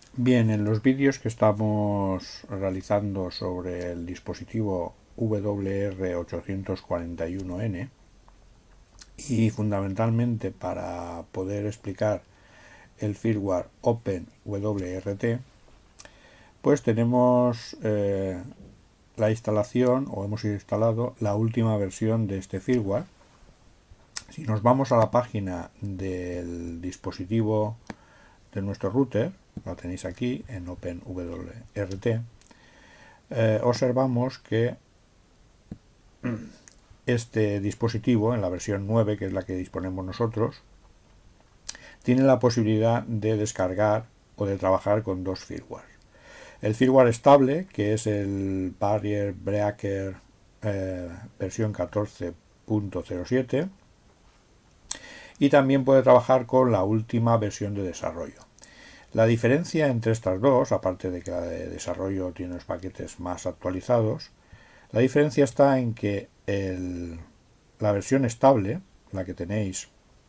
Bien, en los vídeos que estamos realizando sobre el dispositivo WR841N y fundamentalmente para poder explicar el firmware OpenWRT, pues tenemos la instalación, o hemos instalado la última versión de este firmware. Si nos vamos a la página del dispositivo de nuestro router, la tenéis aquí en OpenWRT, observamos que este dispositivo, en la versión 9, que es la que disponemos nosotros, tiene la posibilidad de descargar o de trabajar con dos firmware. El firmware estable, que es el Barrier Breaker versión 14.07, y también puede trabajar con la última versión de desarrollo. La diferencia entre estas dos, aparte de que la de desarrollo tiene los paquetes más actualizados, la diferencia está en que la versión estable, la que tenéis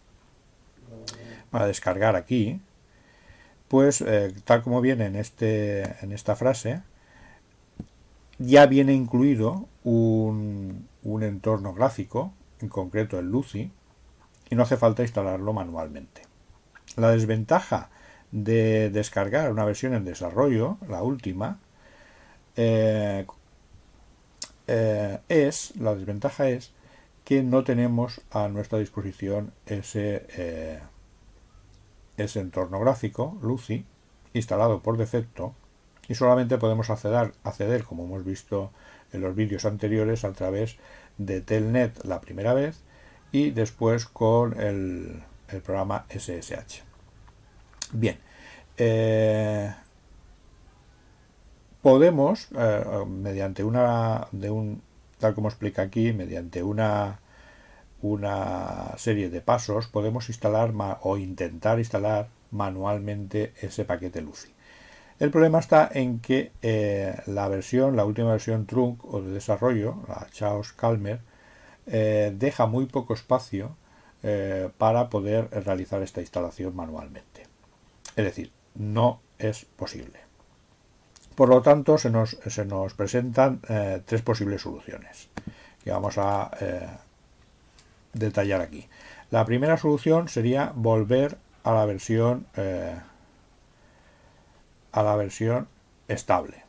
para descargar aquí, pues tal como viene en esta frase, ya viene incluido un entorno gráfico, en concreto el Lucy, y no hace falta instalarlo manualmente. La desventaja de descargar una versión en desarrollo, la última, la desventaja es que no tenemos a nuestra disposición ese entorno gráfico, Lucy, instalado por defecto, y solamente podemos acceder, como hemos visto en los vídeos anteriores, a través de Telnet la primera vez y después con el programa SSH. Bien, podemos, mediante tal como explica aquí, mediante una serie de pasos, podemos instalar o intentar instalar manualmente ese paquete Lucy. El problema está en que la última versión trunk o de desarrollo, la Chaos-Calmer, deja muy poco espacio para poder realizar esta instalación manualmente. Es decir, no es posible. Por lo tanto, se nos presentan tres posibles soluciones que vamos a detallar aquí. La primera solución sería volver a la versión estable.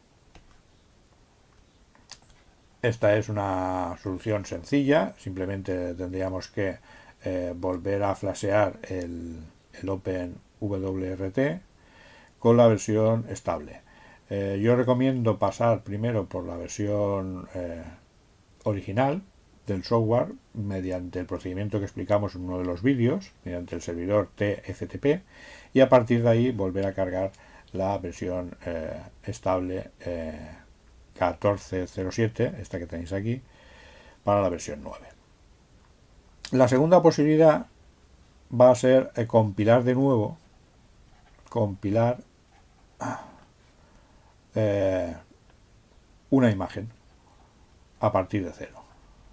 Esta es una solución sencilla, simplemente tendríamos que volver a flashear el OpenWRT con la versión estable. Yo recomiendo pasar primero por la versión original del software mediante el procedimiento que explicamos en uno de los vídeos, mediante el servidor TFTP, y a partir de ahí volver a cargar la versión estable 14.07, esta que tenéis aquí, para la versión 9. La segunda posibilidad va a ser compilar de nuevo, una imagen a partir de cero.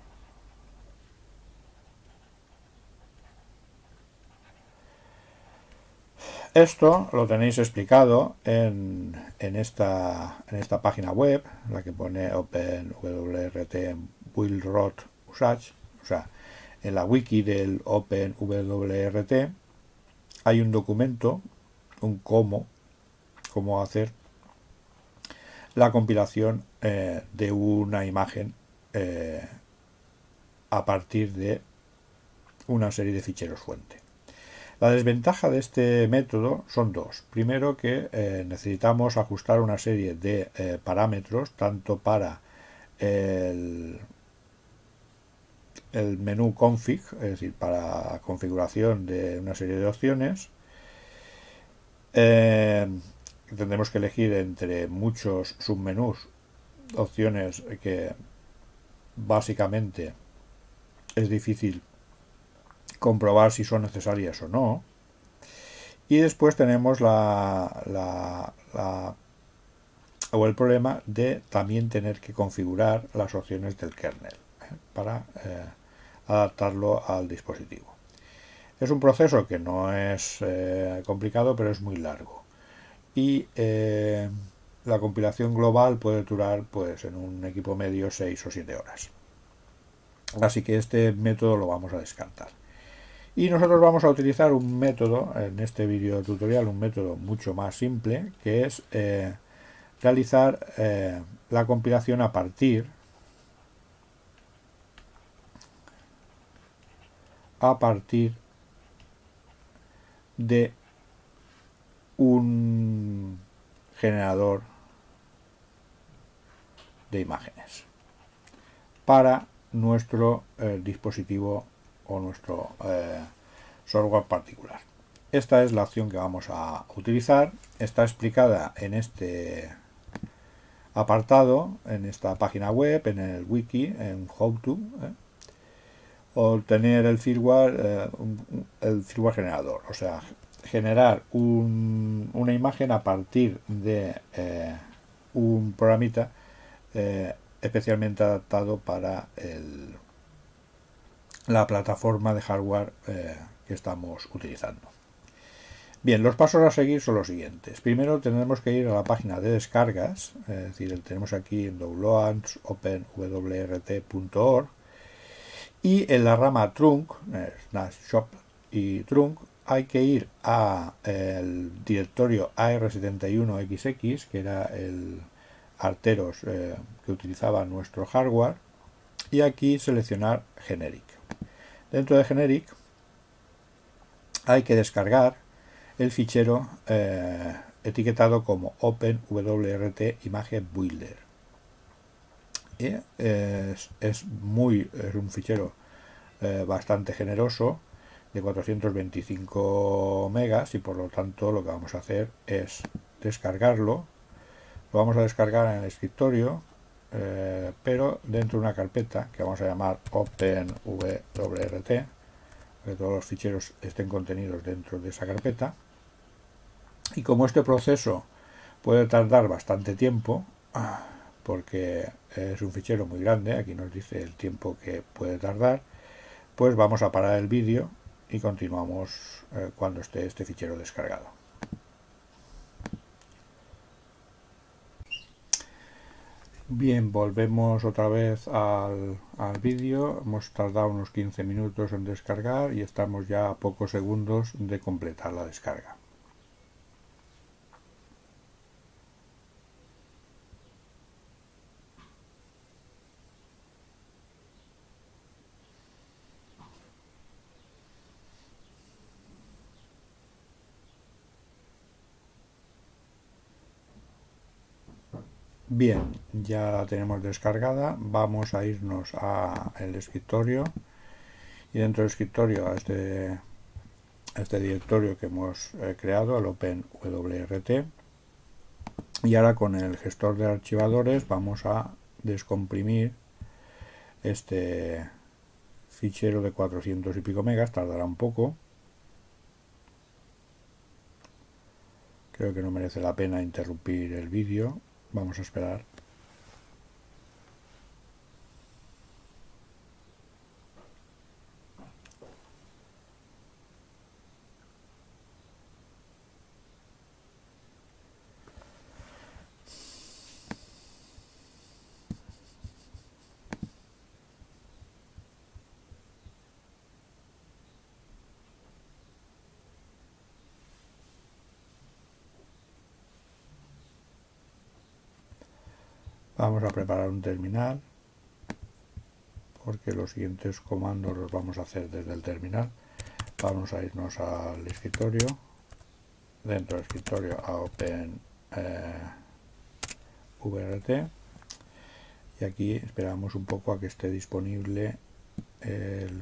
Esto lo tenéis explicado en esta página web, la que pone OpenWRT Build Usage, o sea, en la wiki del OpenWRT hay un documento, un cómo hacer la compilación de una imagen a partir de una serie de ficheros fuente. La desventaja de este método son dos. Primero, que necesitamos ajustar una serie de parámetros, tanto para el menú config, es decir, para la configuración de una serie de opciones. Tendremos que elegir entre muchos submenús opciones que básicamente es difícil comprobar si son necesarias o no. Y después tenemos el problema de también tener que configurar las opciones del kernel para adaptarlo al dispositivo. Es un proceso que no es complicado, pero es muy largo. y la compilación global puede durar, pues en un equipo medio, 6 o 7 horas. Así que este método lo vamos a descartar. Y nosotros vamos a utilizar un método, en este vídeo tutorial, un método mucho más simple, que es realizar la compilación a partir de un generador de imágenes para nuestro dispositivo o nuestro software particular. Esta es la opción que vamos a utilizar. Está explicada en este apartado, en esta página web, en el wiki, en How to, obtener el firmware generador, o sea, generar una imagen a partir de un programita especialmente adaptado para la plataforma de hardware que estamos utilizando. Bien, los pasos a seguir son los siguientes. Primero tenemos que ir a la página de descargas, es decir, tenemos aquí en downloads openwrt.org, y en la rama trunk, shop y trunk, hay que ir a el directorio AR71XX, que era el arteros que utilizaba nuestro hardware, y aquí seleccionar generic. Dentro de generic hay que descargar el fichero etiquetado como OpenWRT Image Builder. Es un fichero bastante generoso, de 425 megas, y por lo tanto lo que vamos a hacer es descargarlo. Lo vamos a descargar en el escritorio, pero dentro de una carpeta que vamos a llamar OpenWRT, que todos los ficheros estén contenidos dentro de esa carpeta. Y como este proceso puede tardar bastante tiempo, porque es un fichero muy grande, aquí nos dice el tiempo que puede tardar, pues vamos a parar el vídeo y continuamos cuando esté este fichero descargado. Bien, volvemos otra vez al vídeo. Hemos tardado unos 15 minutos en descargar y estamos ya a pocos segundos de completar la descarga. Bien, ya la tenemos descargada. Vamos a irnos al escritorio y dentro del escritorio a este directorio que hemos creado, el OpenWRT, y ahora con el gestor de archivadores vamos a descomprimir este fichero de 400 y pico megas. Tardará un poco, creo que no merece la pena interrumpir el vídeo, vamos a esperar. Vamos a preparar un terminal, porque los siguientes comandos los vamos a hacer desde el terminal. Vamos a irnos al escritorio, dentro del escritorio a OpenWRT, y aquí esperamos un poco a que esté disponible el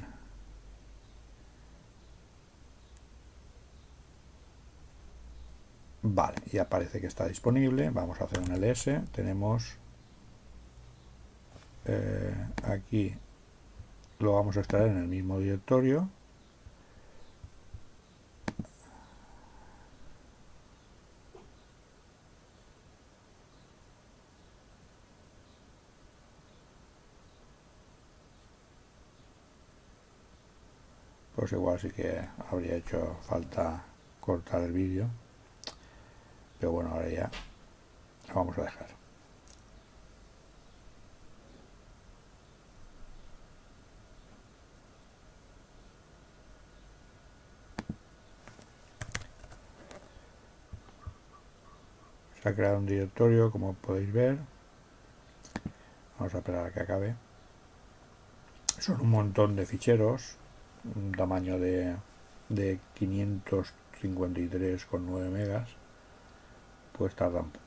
vale, ya parece que está disponible. Vamos a hacer un ls. Tenemos aquí, lo vamos a extraer en el mismo directorio. Pues igual sí que habría hecho falta cortar el vídeo. pero bueno, ahora ya lo vamos a dejar. Se ha creado un directorio, como podéis ver. Vamos a esperar a que acabe. Son un montón de ficheros, un tamaño de 553,9 megas, pues tarda un poco.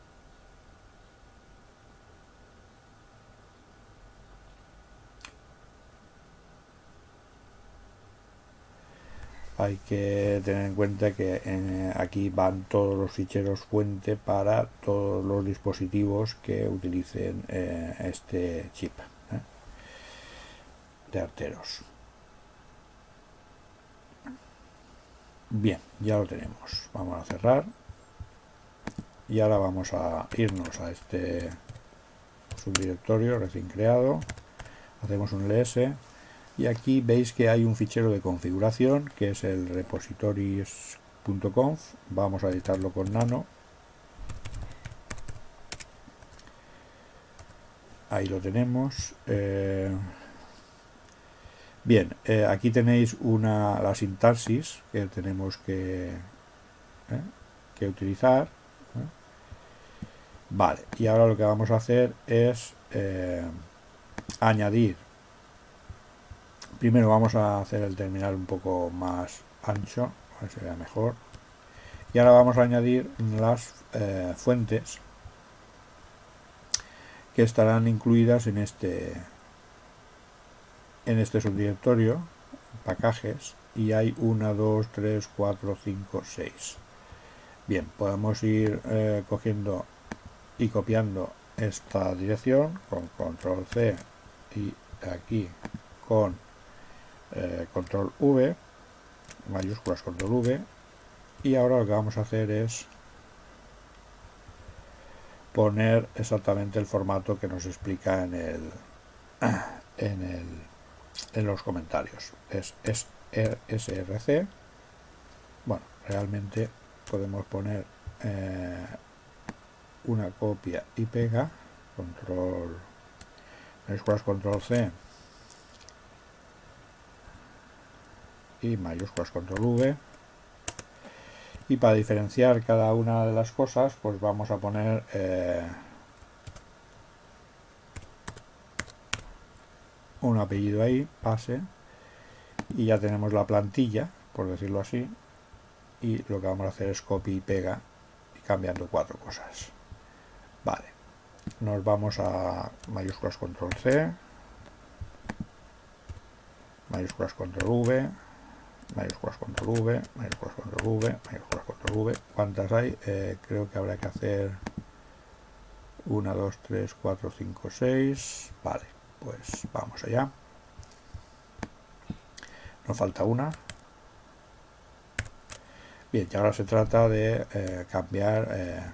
Hay que tener en cuenta que aquí van todos los ficheros fuente para todos los dispositivos que utilicen este chip de Arteros. Bien, ya lo tenemos. Vamos a cerrar y ahora vamos a irnos a este subdirectorio recién creado. Hacemos un ls y aquí veis que hay un fichero de configuración que es el repositories.conf. Vamos a editarlo con nano. Ahí lo tenemos. Bien, aquí tenéis la sintaxis que tenemos que utilizar. Vale, y ahora lo que vamos a hacer es añadir. Primero vamos a hacer el terminal un poco más ancho, para que se vea mejor. Y ahora vamos a añadir las fuentes que estarán incluidas en este subdirectorio, pacajes, y hay 1, 2, 3, 4, 5, 6. Bien, podemos ir cogiendo y copiando esta dirección con control C y aquí con control V, mayúsculas control V, y ahora lo que vamos a hacer es poner exactamente el formato que nos explica en los comentarios. Es src. Bueno, realmente podemos poner una copia y pega, control mayúsculas control C y mayúsculas control V, y para diferenciar cada una de las cosas pues vamos a poner un apellido ahí, pase, y ya tenemos la plantilla, por decirlo así, y lo que vamos a hacer es copia y pega y cambiando 4 cosas. Vale, nos vamos a mayúsculas control C, mayúsculas control V, mayúsculas control V, mayúsculas control V, mayúsculas control V. ¿Cuántas hay? Creo que habrá que hacer 1, 2, 3, 4, 5, 6. Vale, pues vamos allá. Nos falta una. Bien, y ahora se trata de cambiar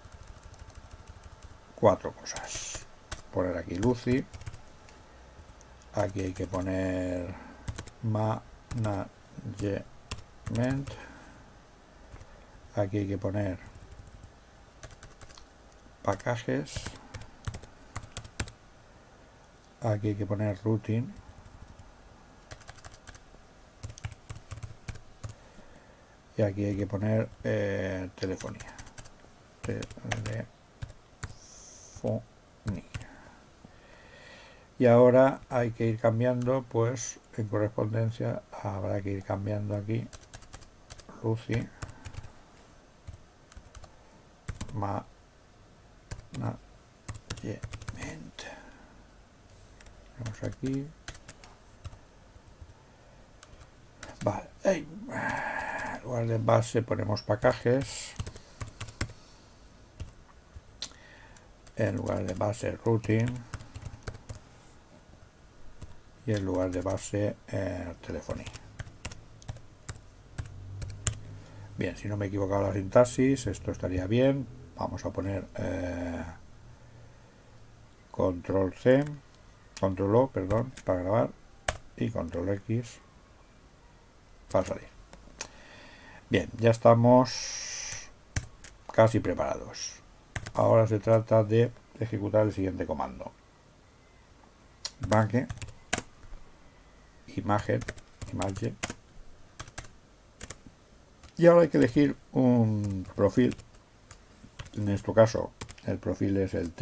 4 cosas. Poner aquí Lucy. Aquí hay que poner management. Aquí hay que poner pacajes. Aquí hay que poner routine. Y aquí hay que poner telefonía. Y ahora hay que ir cambiando, pues en correspondencia habrá que ir cambiando aquí Lucy management. Vamos aquí. Vale. En lugar de base ponemos pacajes. En lugar de base routine. Y en lugar de base telefonía. Bien, si no me he equivocado la sintaxis, esto estaría bien. Vamos a poner control C, control O, perdón, para grabar, y control X para salir. Bien, ya estamos casi preparados. Ahora se trata de ejecutar el siguiente comando. Image, image. Y ahora hay que elegir un perfil. En nuestro caso, el perfil es el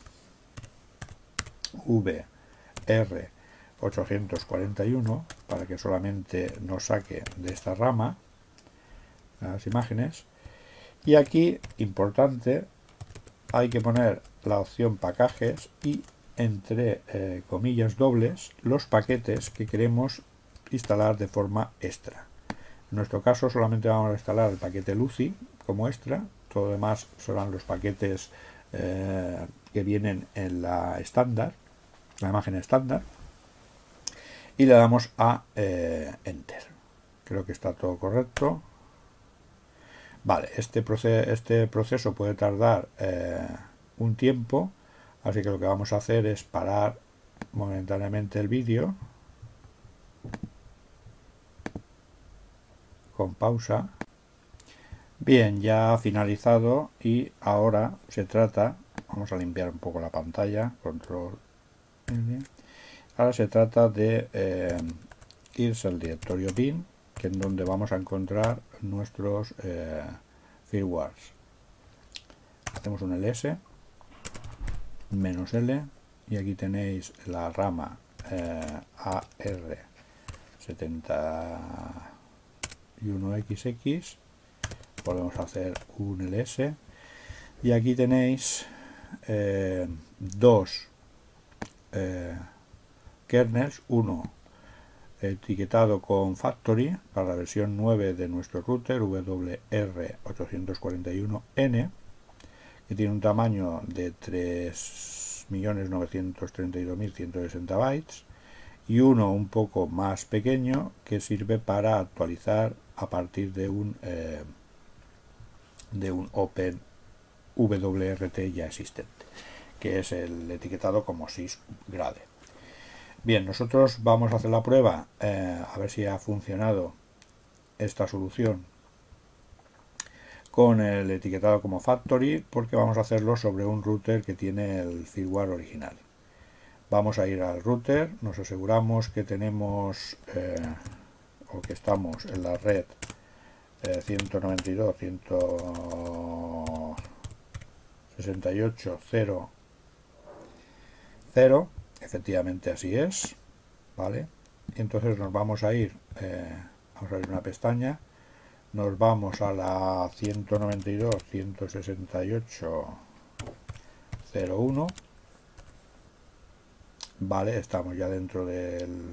TLVR841 para que solamente nos saque de esta rama las imágenes. Y aquí, importante, hay que poner la opción paquetes y entre comillas dobles los paquetes que queremos instalar de forma extra. En nuestro caso solamente vamos a instalar el paquete Lucy como extra, todo lo demás serán los paquetes que vienen en la estándar, la imagen estándar, y le damos a Enter. Creo que está todo correcto. Vale, este proceso puede tardar un tiempo, así que lo que vamos a hacer es parar momentáneamente el vídeo con pausa. Bien, ya ha finalizado y ahora se trata, vamos a limpiar un poco la pantalla, control L. Ahora se trata de irse al directorio bin, que es donde vamos a encontrar nuestros firmwares. Hacemos un ls -l y aquí tenéis la rama AR71XX. Podemos hacer un ls y aquí tenéis dos kernels, uno etiquetado con factory para la versión 9 de nuestro router WR841N, que tiene un tamaño de 3.932.160 bytes, y uno un poco más pequeño que sirve para actualizar a partir de un Open WRT ya existente, que es el etiquetado como sysgrade. Bien, nosotros vamos a hacer la prueba a ver si ha funcionado esta solución con el etiquetado como factory, porque vamos a hacerlo sobre un router que tiene el firmware original. Vamos a ir al router, nos aseguramos que tenemos o que estamos en la red 192.168.0.0, efectivamente así es, ¿vale? Y entonces nos vamos a ir, vamos a abrir una pestaña, nos vamos a la 192.168.0.1, vale, estamos ya dentro del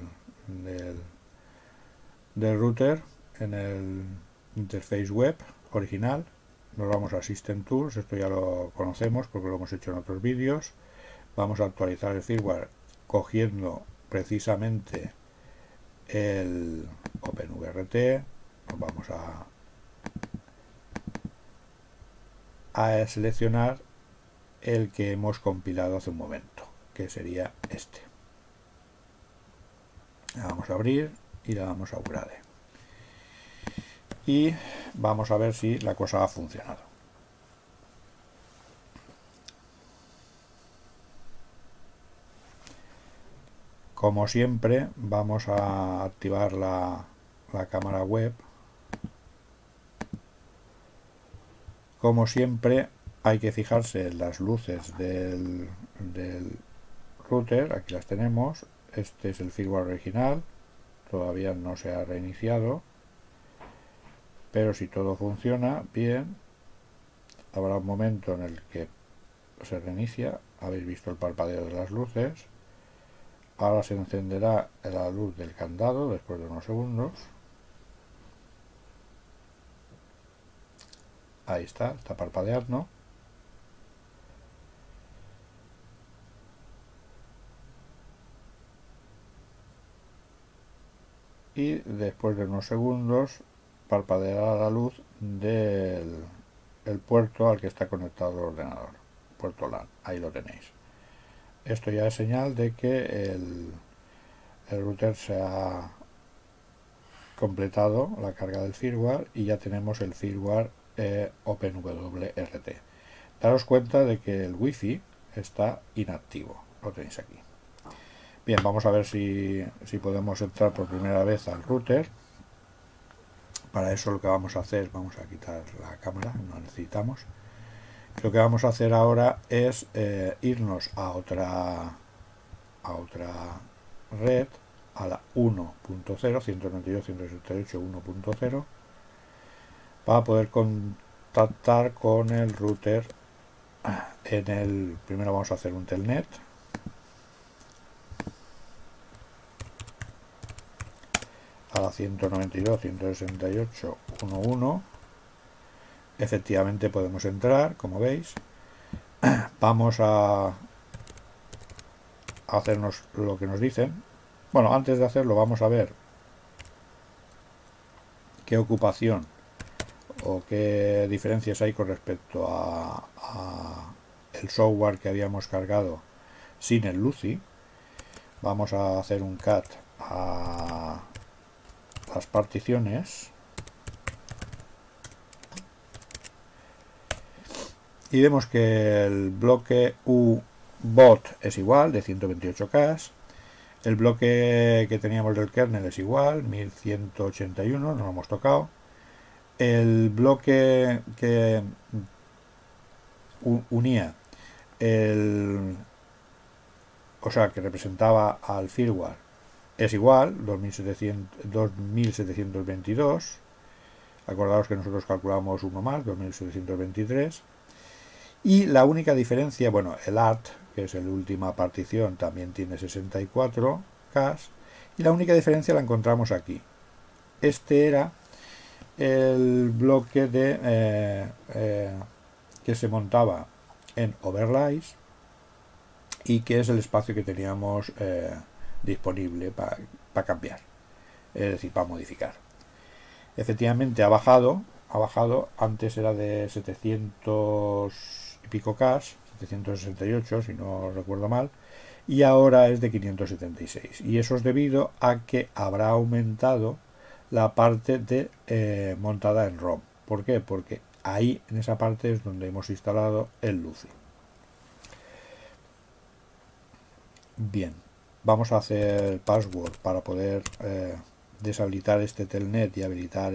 router en el interface web original. Nos vamos a System Tools, esto ya lo conocemos porque lo hemos hecho en otros vídeos. Vamos a actualizar el firmware cogiendo precisamente el OpenWRT. Nos vamos a seleccionar el que hemos compilado hace un momento, que sería este. La vamos a abrir y la damos a Upgrade. Y vamos a ver si la cosa ha funcionado. Como siempre, vamos a activar la cámara web. Como siempre, hay que fijarse en las luces del router. Aquí las tenemos. Este es el firmware original. Todavía no se ha reiniciado. Pero si todo funciona bien, habrá un momento en el que se reinicia. Habéis visto el parpadeo de las luces. Ahora se encenderá la luz del candado después de unos segundos. Ahí está parpadeando. Y después de unos segundos parpadeará la luz del puerto al que está conectado el ordenador, puerto LAN. Ahí lo tenéis. Esto ya es señal de que el router se ha completado la carga del firmware y ya tenemos el firmware OpenWRT. Daros cuenta de que el Wi-Fi está inactivo, lo tenéis aquí. Bien, vamos a ver si podemos entrar por primera vez al router. Para eso lo que vamos a hacer, vamos a quitar la cámara, no necesitamos. Lo que vamos a hacer ahora es irnos a otra red, a la 1.0, 192.168, 1.0, para poder contactar con el router. Primero vamos a hacer un telnet. A la 192.168.1.1. Efectivamente podemos entrar, como veis. Vamos a hacernos lo que nos dicen. Bueno, antes de hacerlo vamos a ver qué ocupación o qué diferencias hay con respecto a el software que habíamos cargado sin el Lucy. Vamos a hacer un cat a las particiones y vemos que el bloque UBOT es igual, de 128K. El bloque que teníamos del kernel es igual, 1181, no lo hemos tocado. El bloque que unía o sea, que representaba al firmware es igual, 2722. Acordaos que nosotros calculamos uno más, 2723. Y la única diferencia, bueno, el ART, que es la última partición, también tiene 64K. Y la única diferencia la encontramos aquí. Este era el bloque que se montaba en overlays y que es el espacio que teníamos disponible para cambiar, es decir, para modificar. Efectivamente ha bajado, antes era de 700 y pico K, 768 si no recuerdo mal, y ahora es de 576, y eso es debido a que habrá aumentado la parte de montada en ROM. ¿Por qué? Porque ahí en esa parte es donde hemos instalado el Lucy. Bien, vamos a hacer password para poder deshabilitar este telnet y habilitar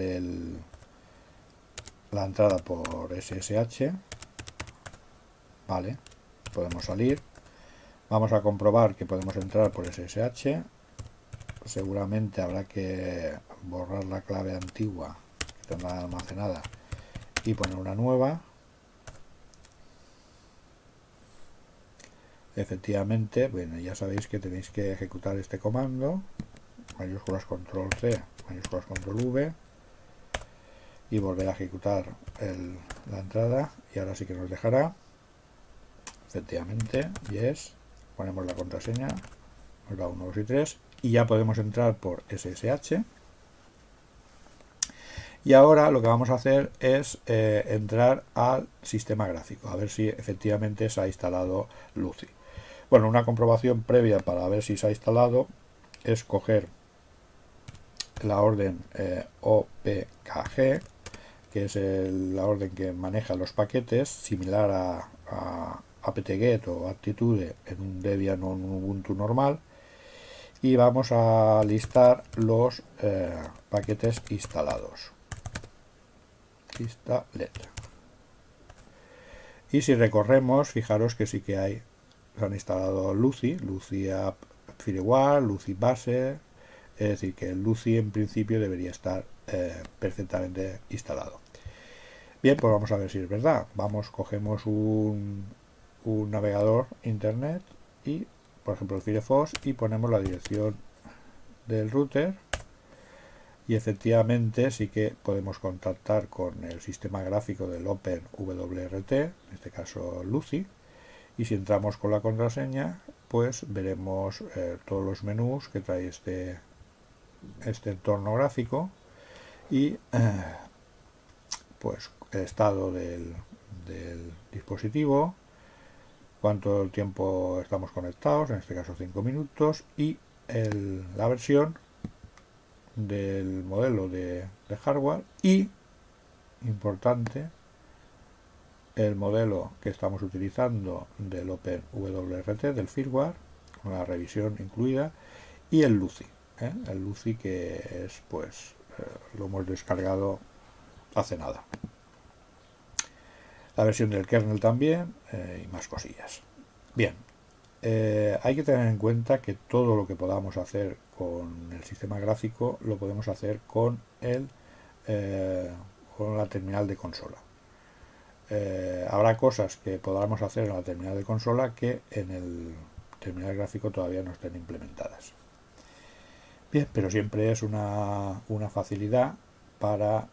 la entrada por SSH. Vale, podemos salir. Vamos a comprobar que podemos entrar por SSH. Seguramente habrá que borrar la clave antigua que tendrá almacenada y poner una nueva. Efectivamente, bueno, ya sabéis que tenéis que ejecutar este comando, mayúsculas control C, mayúsculas control V, y volver a ejecutar la entrada, y ahora sí que nos dejará. Efectivamente, yes, ponemos la contraseña, nos da 1, 2 y 3, y ya podemos entrar por SSH. Y ahora lo que vamos a hacer es entrar al sistema gráfico, a ver si efectivamente se ha instalado Lucy. Bueno, una comprobación previa para ver si se ha instalado es coger la orden OPKG, que es la orden que maneja los paquetes, similar a apt-get o aptitude en un Debian o un Ubuntu normal, y vamos a listar los paquetes instalados. Y si recorremos, fijaros que sí que se han instalado Lucy App Firewall, Lucy Base, es decir, que el Lucy en principio debería estar perfectamente instalado. Bien, pues vamos a ver si es verdad. Cogemos un navegador internet y, por ejemplo, el Firefox, y ponemos la dirección del router, y efectivamente sí que podemos contactar con el sistema gráfico del OpenWRT, en este caso Lucy. Y si entramos con la contraseña, pues veremos todos los menús que trae este entorno gráfico, y pues el estado del dispositivo, cuánto tiempo estamos conectados, en este caso 5 minutos, y la versión del modelo de hardware, y importante, el modelo que estamos utilizando del OpenWRT, del firmware, con la revisión incluida, y el Lucy, el Lucy que es, pues, lo hemos descargado hace nada. La versión del kernel también, y más cosillas. Bien, hay que tener en cuenta que todo lo que podamos hacer con el sistema gráfico lo podemos hacer con con la terminal de consola. Habrá cosas que podamos hacer en la terminal de consola que en el terminal gráfico todavía no estén implementadas. Bien, pero siempre es una facilidad para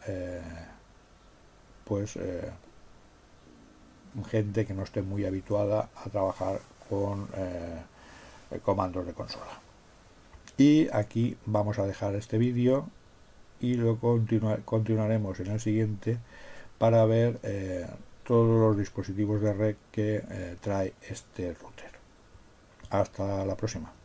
gente que no esté muy habituada a trabajar con comandos de consola. Y aquí vamos a dejar este vídeo y lo continuaremos en el siguiente para ver todos los dispositivos de red que trae este router. Hasta la próxima.